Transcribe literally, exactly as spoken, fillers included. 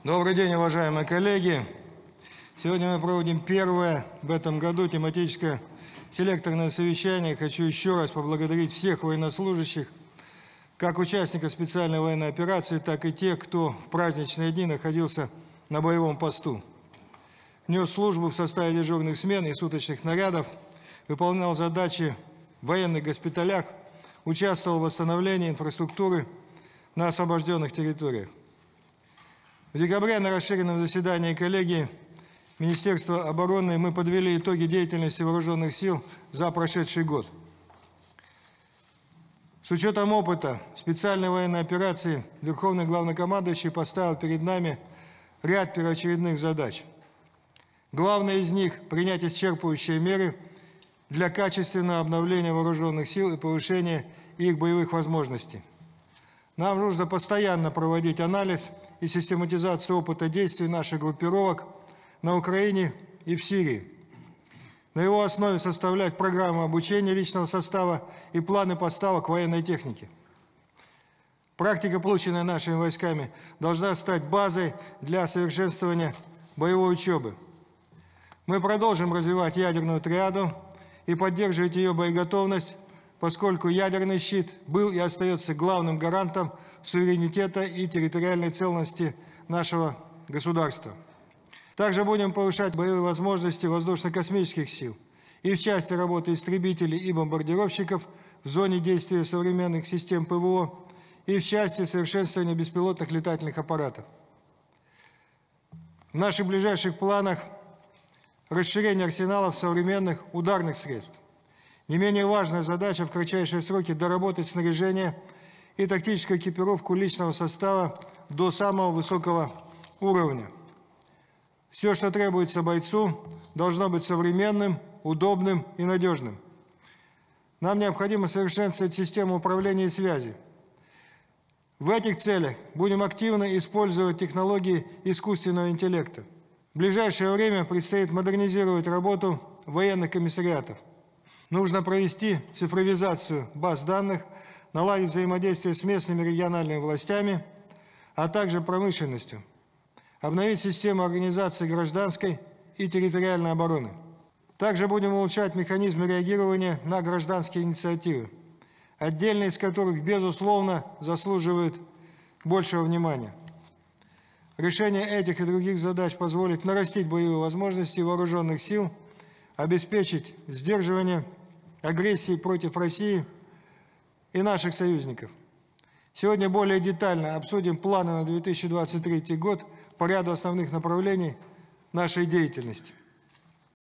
Добрый день, уважаемые коллеги! Сегодня мы проводим первое в этом году тематическое селекторное совещание. Хочу еще раз поблагодарить всех военнослужащих, как участников специальной военной операции, так и тех, кто в праздничные дни находился на боевом посту. Нес службу в составе дежурных смен и суточных нарядов, выполнял задачи в военных госпиталях, участвовал в восстановлении инфраструктуры на освобожденных территориях. В декабре на расширенном заседании коллегии Министерства обороны мы подвели итоги деятельности вооруженных сил за прошедший год. С учетом опыта специальной военной операции Верховный Главнокомандующий поставил перед нами ряд первоочередных задач. Главное из них – принять исчерпывающие меры для качественного обновления вооруженных сил и повышения их боевых возможностей. Нам нужно постоянно проводить анализ и систематизацию опыта действий наших группировок на Украине и в Сирии. На его основе составлять программу обучения личного состава и планы поставок военной техники. Практика, полученная нашими войсками, должна стать базой для совершенствования боевой учебы. Мы продолжим развивать ядерную триаду и поддерживать ее боеготовность, поскольку ядерный щит был и остается главным гарантом суверенитета и территориальной целостности нашего государства. Также будем повышать боевые возможности воздушно-космических сил и в части работы истребителей и бомбардировщиков в зоне действия современных систем ПВО, и в части совершенствования беспилотных летательных аппаратов. В наших ближайших планах расширение арсеналов современных ударных средств. Не менее важная задача в кратчайшие сроки доработать снаряжение и тактическую экипировку личного состава до самого высокого уровня. Все, что требуется бойцу, должно быть современным, удобным и надежным. Нам необходимо совершенствовать систему управления и связи. В этих целях будем активно использовать технологии искусственного интеллекта. В ближайшее время предстоит модернизировать работу военных комиссариатов. Нужно провести цифровизацию баз данных, наладить взаимодействие с местными региональными властями, а также промышленностью, обновить систему организации гражданской и территориальной обороны. Также будем улучшать механизмы реагирования на гражданские инициативы, отдельные из которых, безусловно, заслуживают большего внимания. Решение этих и других задач позволит нарастить боевые возможности вооруженных сил, обеспечить сдерживание агрессии против России и наших союзников. Сегодня более детально обсудим планы на две тысячи двадцать третий год по ряду основных направлений нашей деятельности.